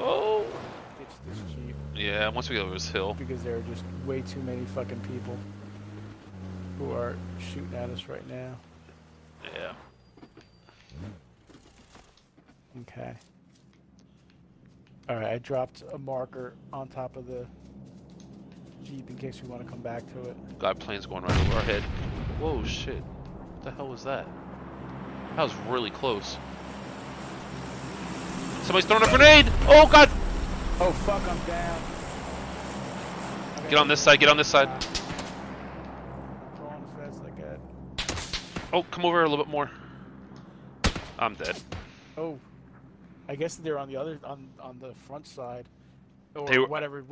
Oh! Ditch this Jeep. Yeah, once we get over this hill. Because there are just way too many fucking people who are shooting at us right now. Yeah. Okay. Alright, I dropped a marker on top of the Jeep in case we want to come back to it. Got planes going right over our head. Whoa, shit. What the hell was that? That was really close. Somebody's throwing a grenade! Oh, God! Oh, fuck, I'm down. Okay, Get on this side, get on this side. Going as fast as I can. Oh, come over a little bit more. I'm dead. Oh. I guess they're on the other, on the front side. Or They were- whatever.